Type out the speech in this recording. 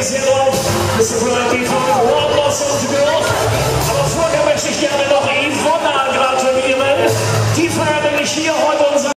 sehr laut. Mr. Brian, one more song to go.